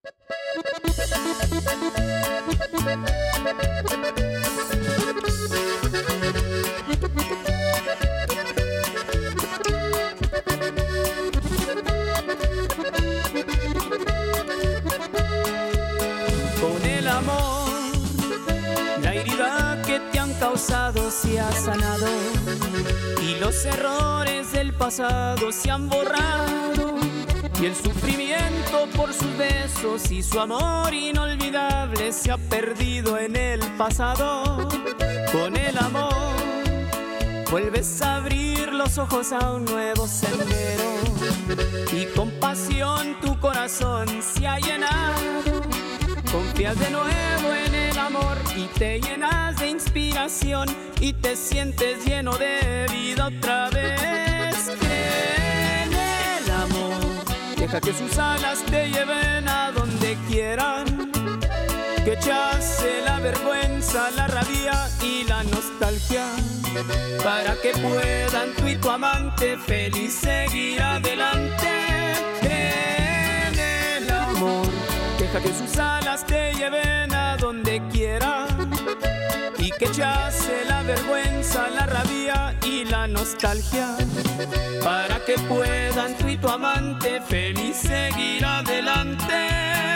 Con el amor, la herida que te han causado se ha sanado y los errores del pasado se han borrado, y el sufrimiento por sus besos y su amor inolvidable se ha perdido en el pasado. Con el amor vuelves a abrir los ojos a un nuevo sendero y con pasión tu corazón se ha llenado. Confías de nuevo en el amor y te llenas de inspiración y te sientes lleno de vida otra vez. Cree en el amor, deja que sus alas te lleven a donde quieran, que echase la vergüenza, la rabia y la nostalgia, para que puedan tú y tu amante feliz seguir adelante. Cree en el amor, deja que sus alas te lleven a donde quieran y que echase la vergüenza, la rabia y la nostalgia, para que puedan tú y tu amante feliz seguir adelante.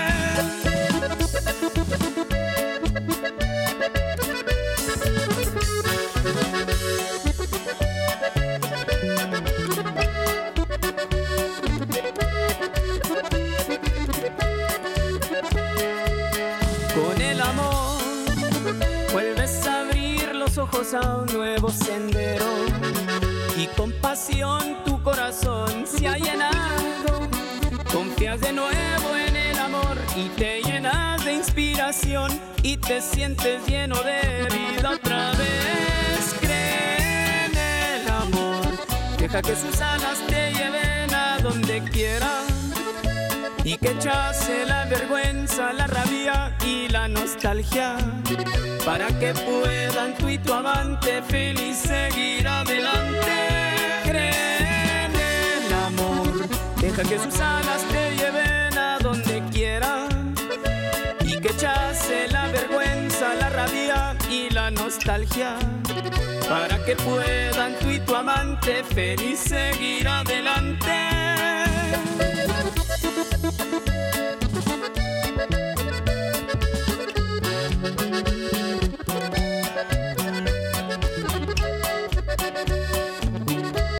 Con el amor vuelves a abrir los ojos a un nuevo sendero y con pasión tu corazón se ha llenado. Confías de nuevo en el amor y te llenas de inspiración y te sientes lleno de vida otra vez. Cree en el amor, deja que sus alas te lleven a donde quieran y que echase la vergüenza, la rabia y la nostalgia, para que puedan tú y tu amante feliz seguir adelante. Cree en el amor, deja que sus alas te lleven a donde quieran y que echase la vergüenza, la rabia y la nostalgia, para que puedan tú y tu amante feliz seguir adelante.